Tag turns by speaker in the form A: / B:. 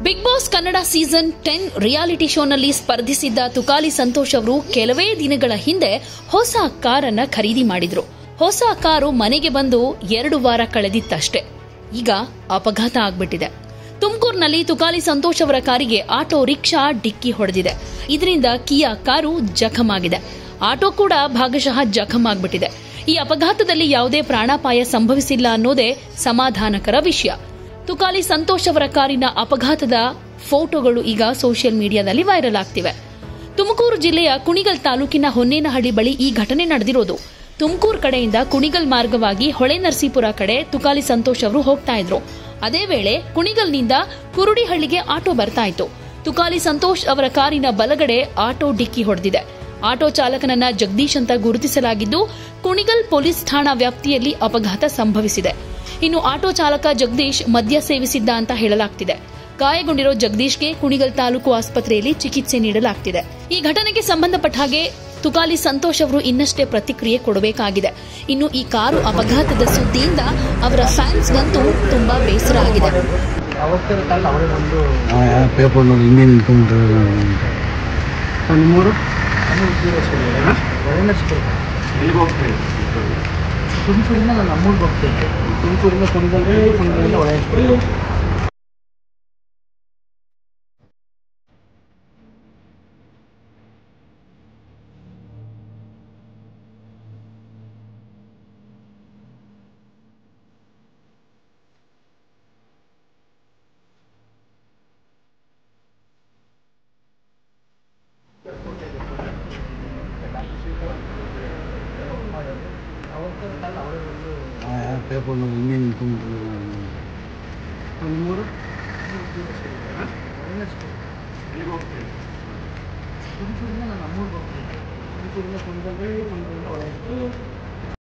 A: Big Boss Kannada season 10 reality ಶೋನಲ್ಲಿ ಸ್ಪರ್ಧಿಸಿದ್ದ ತುಕಾಲಿ ಸಂತೋಷ್ ಅವರು ಕೆಲವೇ ದಿನಗಳ ಹಿಂದೆ ಹೊಸ ಕಾರನ್ನ ಖರೀದಿ ಮಾಡಿದ್ರು. ಹೊಸ ಕಾರು ಮನೆಗೆ ಬಂದು 2 ವಾರ ಕಳೆದಿತ್ತಷ್ಟೇ. ಈಗ ಅಪಘಾತ ಆಗ್ಬಿಟ್ಟಿದೆ. ತುಮಕೂರಿನಲ್ಲಿ ತುಕಾಲಿ ಸಂತೋಷ್ ಅವರ ಕಾರಿಗೆ ಆಟೋ ರಿಕ್ಷಾ ಡಿಕ್ಕಿ ಹೊಡೆದಿದೆ. ಇದರಿಂದ ಕಿಯಾ ಕಾರು ಜಖಂ ಆಗಿದೆ. ಆಟೋ ಕೂಡ ಭಾಗಶಃ ಜಖಂ ಆಗ್ಬಿಟ್ಟಿದೆ. ಈ ಅಪಘಾತದಲ್ಲಿ ಯಾವುದೇ ಪ್ರಾಣಾಪಾಯ ಸಂಭವಿಸಿಲ್ಲ ಅನ್ನೋದೇ ಸಮಾಧಾನಕರ ವಿಷಯ. ತುಕಾಲಿ ಸಂತೋಷ್ ಅವರ ಕಾರಿನ ಅಪಘಾತದ ಫೋಟೋಗಳು ಈಗ ಸೋಷಿಯಲ್ ಮೀಡಿಯಾದಲ್ಲಿ ವೈರಲ್ ಆಗ್ತಿವೆ. ತುಮಕೂರು ಜಿಲ್ಲೆಯ ಕುಣಿಗಲ್ ತಾಲೂಕಿನ ಹೊನ್ನೇನಹಳ್ಳಿ ಬಳಿ ಈ ಘಟನೆ ನಡೆದಿರೋದು. ತುಮಕೂರು ಕಡೆಯಿಂದ ಕುಣಿಗಲ್ ಮಾರ್ಗವಾಗಿ ಹೊಳೆನರಸೀಪುರ ಕಡೆ ತುಕಾಲಿ ಸಂತೋಷ್ ಅವರು ಹೋಗ್ತಾ ಇದ್ರು. ಅದೇ ವೇಳೆ ಕುಣಿಗಲ್ನಿಂದ ಕುರುಡಿಹಳ್ಳಿಗೆ ಆಟೋ ಬರ್ತಾ ಇತ್ತು. ತುಕಾಲಿ ಸಂತೋಷ್ ಅವರ ಕಾರಿನ ಬಲಗಡೆ ಆಟೋ ಡಿಕ್ಕಿ ಹೊಡೆದಿದೆ. ಆಟೋ ಚಾಲಕನನ್ನ ಜಗದೀಶ್ ಅಂತ ಗುರುತಿಸಲಾಗಿದ್ದು, ಕುಣಿಗಲ್ ಪೊಲೀಸ್ ಠಾಣಾ ವ್ಯಾಪ್ತಿಯಲ್ಲಿ ಅಪಘಾತ ಸಂಭವಿಸಿದೆ. ಇನ್ನು ಆಟೋ ಚಾಲಕ ಜಗದೀಶ್ ಮದ್ಯ ಸೇವಿಸಿದ್ದ ಅಂತ ಹೇಳಲಾಗ್ತಿದೆ. ಗಾಯಗೊಂಡಿರೋ ಜಗದೀಶ್ಗೆ ಕುಣಿಗಲ್ ತಾಲೂಕು ಆಸ್ಪತ್ರೆಯಲ್ಲಿ ಚಿಕಿತ್ಸೆ ನೀಡಲಾಗ್ತಿದೆ. ಈ ಘಟನೆಗೆ ಸಂಬಂಧಪಟ್ಟ ಹಾಗೆ ತುಕಾಲಿ ಸಂತೋಷ್ ಅವರು ಇನ್ನಷ್ಟೇ ಪ್ರತಿಕ್ರಿಯೆ ಕೊಡಬೇಕಾಗಿದೆ. ಇನ್ನು ಈ ಕಾರು ಅಪಘಾತದ ಸುದ್ದಿಯಿಂದ ಅವರ ಫ್ಯಾನ್ಸ್ಗಂತೂ ತುಂಬಾ ಬೇಸರ ಆಗಿದೆ.
B: ತುಮಕೂರಿಂದ ನಾನು ಅಮ್ಮೂರಿಗೆ ಹೋಗ್ತಿದ್ದೆ. ತುಮಕೂರಿಂದ ಕುಣಿಗಲ್ನಿಂದ ಹೊಳೆನರಸೀಪುರ. ತುಮಕೂರಿಂದ ನಾನು ಅಮ್ಮೂರಿಗೆ ಹೋಗ್ತಿದ್ದೆ. ತುಮಕೂರಿಂದ ಕುಣಿಗಲ್ನಿಂದ ಹೊಳೆನರಸೀಪುರ.